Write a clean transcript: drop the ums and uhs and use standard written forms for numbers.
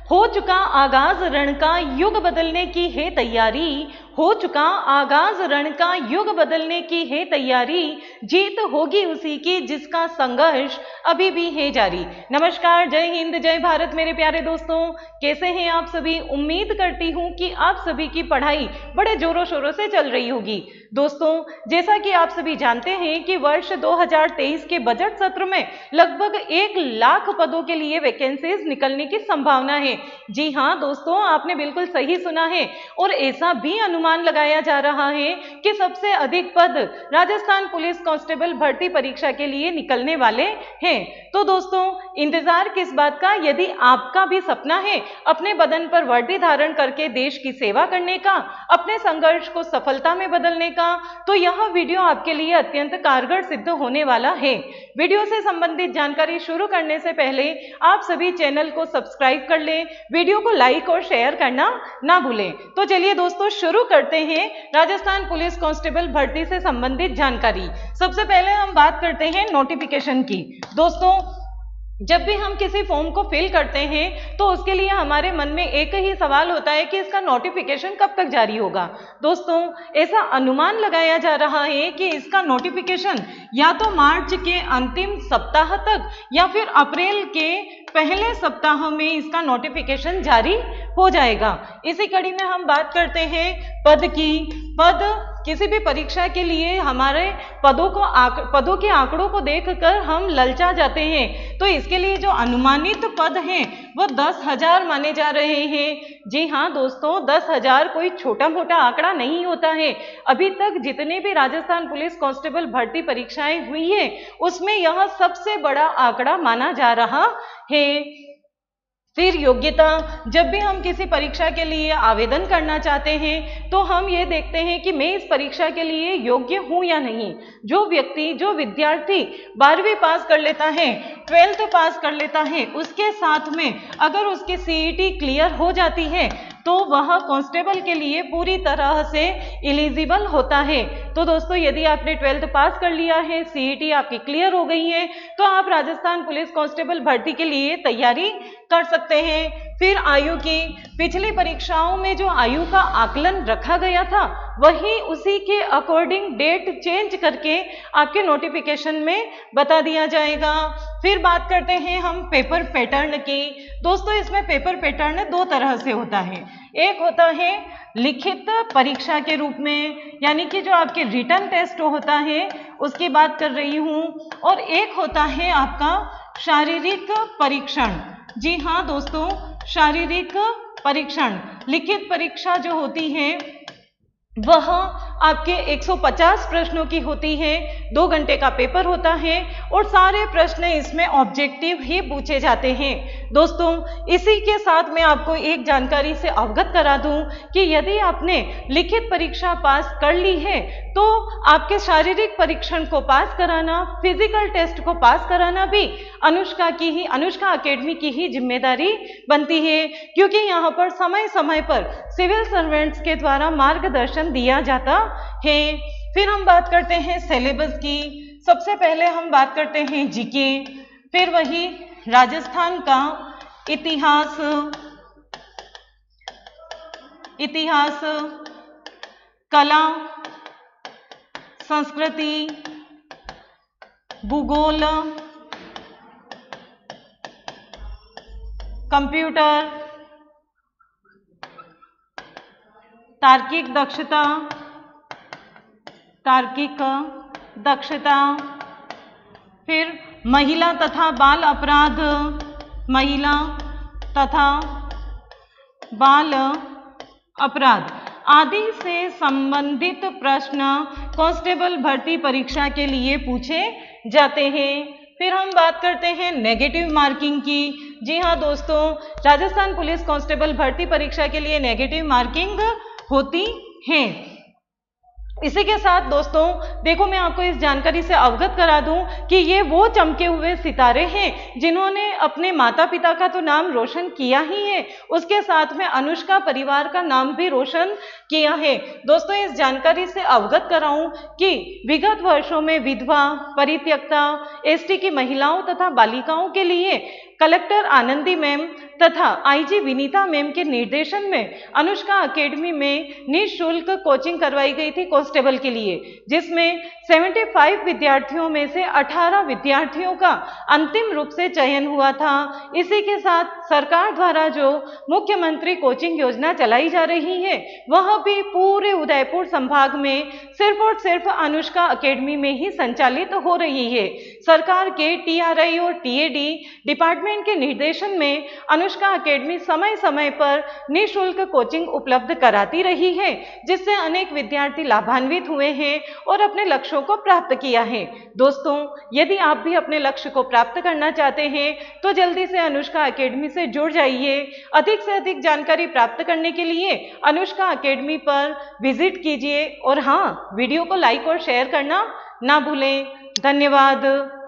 हो चुका आगाज रण का, युग बदलने की है तैयारी। हो चुका आगाज रण का, युग बदलने की है तैयारी। जीत होगी उसी की जिसका संघर्ष अभी भी है जारी। नमस्कार, जय हिंद, जय भारत मेरे प्यारे दोस्तों, कैसे हैं आप सभी। उम्मीद करती हूँ कि आप सभी की पढ़ाई बड़े जोरों शोरों से चल रही होगी। दोस्तों, जैसा कि आप सभी जानते हैं कि वर्ष 2023 के बजट सत्र में लगभग 1 लाख पदों के लिए वैकेंसीज निकलने की संभावना है। जी हाँ दोस्तों, आपने बिल्कुल सही सुना है। और ऐसा भी अनुमान लगाया जा रहा है कि सबसे अधिक पद राजस्थान पुलिस कांस्टेबल भर्ती परीक्षा के लिए निकलने वाले हैं। तो दोस्तों, इंतजार किस बात का। यदि आपका भी सपना है अपने बदन पर वर्दी धारण करके देश की सेवा करने का, अपने संघर्ष को सफलता में बदलने का, तो यह वीडियो आपके लिए अत्यंत कारगर सिद्ध होने वाला है। वीडियो से संबंधित जानकारी शुरू करने से पहले आप सभी चैनल को सब्सक्राइब कर लें, वीडियो को लाइक और शेयर करना ना भूलें। तो चलिए दोस्तों, शुरू करते हैं राजस्थान पुलिस कांस्टेबल भर्ती से संबंधित जानकारी। सबसे पहले हम बात करते हैं नोटिफिकेशन की। दोस्तों, जब भी हम किसी फॉर्म को फिल करते हैं तो उसके लिए हमारे मन में एक ही सवाल होता है कि इसका नोटिफिकेशन कब तक जारी होगा। दोस्तों, ऐसा अनुमान लगाया जा रहा है कि इसका नोटिफिकेशन या तो मार्च के अंतिम सप्ताह तक या फिर अप्रैल के पहले सप्ताह में इसका नोटिफिकेशन जारी हो जाएगा। इसी कड़ी में हम बात करते हैं पद की। पद किसी भी परीक्षा के लिए हमारे पदों के आंकड़ों को देखकर हम ललचा जाते हैं। तो इसके लिए जो अनुमानित पद हैं वो 10,000 माने जा रहे हैं। जी हाँ दोस्तों, 10,000 कोई छोटा मोटा आंकड़ा नहीं होता है। अभी तक जितने भी राजस्थान पुलिस कांस्टेबल भर्ती परीक्षाएं हुई है उसमें यह सबसे बड़ा आंकड़ा माना जा रहा है। फिर योग्यता, जब भी हम किसी परीक्षा के लिए आवेदन करना चाहते हैं तो हम ये देखते हैं कि मैं इस परीक्षा के लिए योग्य हूं या नहीं। जो विद्यार्थी 12वीं पास कर लेता है, 12th पास कर लेता है, उसके साथ में अगर उसकी सीईटी क्लियर हो जाती है तो वह कांस्टेबल के लिए पूरी तरह से एलिजिबल होता है। तो दोस्तों, यदि आपने 12th पास कर लिया है, सीईटी आपकी क्लियर हो गई है, तो आप राजस्थान पुलिस कांस्टेबल भर्ती के लिए तैयारी कर सकते हैं। फिर आयु की, पिछली परीक्षाओं में जो आयु का आकलन रखा गया था वही उसी के अकॉर्डिंग डेट चेंज करके आपके नोटिफिकेशन में बता दिया जाएगा। फिर बात करते हैं हम पेपर पैटर्न की। दोस्तों, इसमें पेपर पैटर्न 2 तरह से होता है। एक होता है लिखित परीक्षा के रूप में, यानी कि जो आपके रिटन टेस्ट होता है उसकी बात कर रही हूँ, और एक होता है आपका शारीरिक परीक्षण। जी हाँ दोस्तों, शारीरिक परीक्षण। लिखित परीक्षा जो होती है वह आपके 150 प्रश्नों की होती है, 2 घंटे का पेपर होता है और सारे प्रश्न इसमें ऑब्जेक्टिव ही पूछे जाते हैं। दोस्तों, इसी के साथ मैं आपको एक जानकारी से अवगत करा दूं कि यदि आपने लिखित परीक्षा पास कर ली है तो आपके शारीरिक परीक्षण को पास कराना, फिजिकल टेस्ट को पास कराना भी अनुष्का एकेडमी की ही जिम्मेदारी बनती है, क्योंकि यहाँ पर समय समय पर सिविल सर्वेंट्स के द्वारा मार्गदर्शन दिया जाता है। फिर हम बात करते हैं सिलेबस की। सबसे पहले हम बात करते हैं जीके, फिर वही राजस्थान का इतिहास, कला, संस्कृति, भूगोल, कंप्यूटर, तार्किक दक्षता, फिर महिला तथा बाल अपराध आदि से संबंधित प्रश्न कांस्टेबल भर्ती परीक्षा के लिए पूछे जाते हैं। फिर हम बात करते हैं नेगेटिव मार्किंग की। जी हाँ दोस्तों, राजस्थान पुलिस कांस्टेबल भर्ती परीक्षा के लिए नेगेटिव मार्किंग होती है। इसी के साथ दोस्तों देखो, मैं आपको इस जानकारी से अवगत करा दूं कि ये वो चमके हुए सितारे हैं जिन्होंने अपने माता पिता का तो नाम रोशन किया ही है, उसके साथ में अनुष्का परिवार का नाम भी रोशन किया है। दोस्तों, इस जानकारी से अवगत कराऊं कि विगत वर्षों में विधवा, परित्यक्ता, एसटी की महिलाओं तथा बालिकाओं के लिए कलेक्टर आनंदी मैम तथा आईजी विनीता मैम के निर्देशन में अनुष्का अकेडमी में निःशुल्क कोचिंग करवाई गई थी कांस्टेबल के लिए, जिसमें 75 विद्यार्थियों में से 18 विद्यार्थियों का अंतिम रूप से चयन हुआ था। इसी के साथ सरकार द्वारा जो मुख्यमंत्री कोचिंग योजना चलाई जा रही है वह भी पूरे उदयपुर संभाग में सिर्फ और सिर्फ अनुष्का अकेडमी में ही संचालित हो रही है। सरकार के टीआरआई और टीएडी डिपार्टमेंट के निर्देशन में अनुष्का अकेडमी समय समय पर निःशुल्क कोचिंग उपलब्ध कराती रही है, जिससे अनेक विद्यार्थी लाभान्वित हुए हैं और अपने लक्ष्यों को प्राप्त किया है। दोस्तों, यदि आप भी अपने लक्ष्य को प्राप्त करना चाहते हैं तो जल्दी से अनुष्का अकेडमी से जुड़ जाइए। अधिक से अधिक जानकारी प्राप्त करने के लिए अनुष्का अकेडमी पर विजिट कीजिए और हाँ, वीडियो को लाइक और शेयर करना ना भूलें। धन्यवाद।